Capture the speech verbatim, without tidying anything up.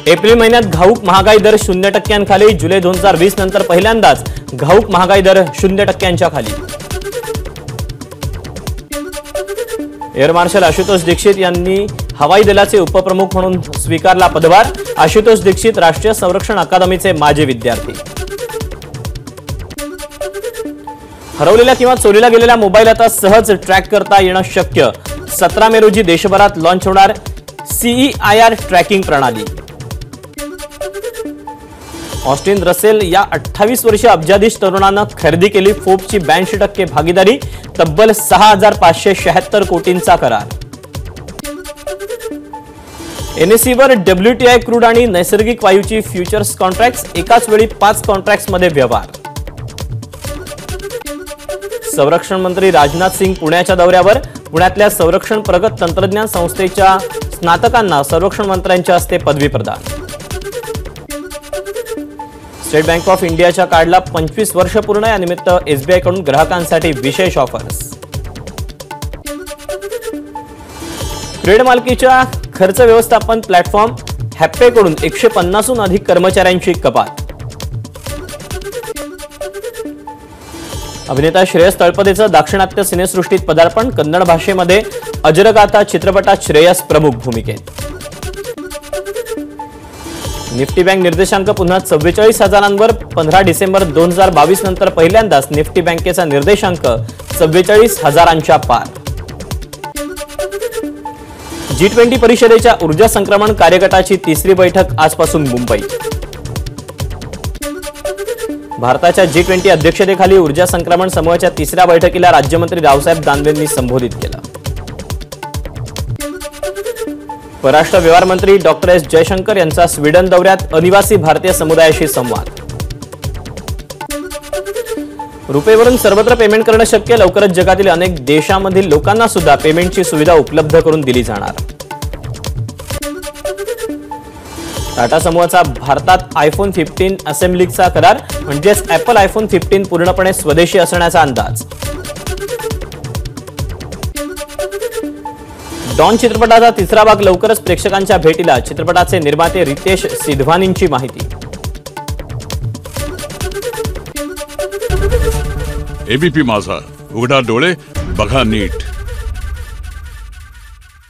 April महिन्यात घाऊक महागाई दर शून्य टक्क्यांखाली, जुलै दोन हजार वीस नंतर पहिल्यांदाच घाऊक महागाई दर शून्य टक्क्यांच्या खाली। एअर मार्शल आशुतोष दीक्षित यांनी हवाई दलाचे उपप्रमुख म्हणून स्वीकारला पदभार। आशुतोष दीक्षित राष्ट्रीय संरक्षण अकादमीचे माजी विद्यार्थी। हरवलेल्या किंवा चोरीला गेलेला मोबाईल आता सहज ट्रॅक करता येणं शक्य। सतरा मे रोजी देशभरात लॉन्च होणार सीईआयआर ट्रॅकिंग प्रणाली। ऑस्टिन रसेल या अठ्ठावीस वर्षीय अब्जाधीश तरुणानं खरेदी केली फोर्ब्सची ब्याऐंशी टक्के भागीदारी, तब्बल सहा हजार पाचशे शहात्तर कोटींचा करार। एनएसईवर डब्ल्यूटीआय क्रूड आणि नैसर्गिक वायूची फ्युचर्स कॉन्ट्रॅक्ट्स, एकाच वेळी पाच कॉन्ट्रॅक्ट्समध्ये व्यवहार। संरक्षण मंत्री राजनाथ सिंग पुण्याच्या दौऱ्यावर, पुण्यातल्या संरक्षण प्रगत तंत्रज्ञान संस्थेच्या स्नातकांना संरक्षण मंत्र्यांच्या हस्ते पदवी प्रदान। स्टेट बँक ऑफ इंडियाच्या कार्डला पंचवीस वर्ष पूर्ण, या निमित्त एसबीआय कडून ग्राहकांसाठी विशेष ऑफर्स। क्रेड मालकीच्या खर्च व्यवस्थापन प्लॅटफॉर्म हॅप्पे कडून एकशे पन्नासहून अधिक कर्मचाऱ्यांची कपात। अभिनेता श्रेयस तळपदेचं दाक्षिणात्य सिनेसृष्टीत पदार्पण, कन्नड भाषेमध्ये अजरगाथा चित्रपटात श्रेयस प्रमुख भूमिकेत। निफ्टी बँक निर्देशांक पुन्हा चव्वेचाळीस हजारांवर, पंधरा डिसेंबर दोन हजार बावीस नंतर पहिल्यांदाच निफ्टी बँकेचा निर्देशांक चव्वेचाळीस हजारांच्या पार। जी ट्वेंटी परिषदेच्या ऊर्जा संक्रमण कार्यगटाची तिसरी बैठक आजपासून मुंबईत। भारताच्या जी ट्वेंटी अध्यक्षतेखाली ऊर्जा संक्रमण समूहाच्या तिसऱ्या बैठकीला राज्यमंत्री रावसाहेब दानवेंनी संबोधित केलं। परराष्ट्र व्यवहार मंत्री डॉक्टर एस जयशंकर यांचा स्वीडन दौऱ्यात अनिवासी भारतीय समुदायाशी संवाद। रुपेवरून सर्वत्र पेमेंट करणं शक्य, लवकरच जगातील अनेक देशांमधील लोकांना सुद्धा पेमेंटची सुविधा उपलब्ध करून दिली जाणार। टाटा समूहाचा भारतात आयफोन फिफ्टीन असेंब्लीचा करार, म्हणजेच ॲपल आयफोन फिफ्टीन पूर्णपणे स्वदेशी असण्याचा अंदाज। डॉन चित्रपटाचा तिसरा भाग लवकरच प्रेक्षकांच्या भेटीला, चित्रपटाचे निर्माते रितेश सिधवानींची माहिती। एबीपी माझा, उघडा डोळे बघा नीट।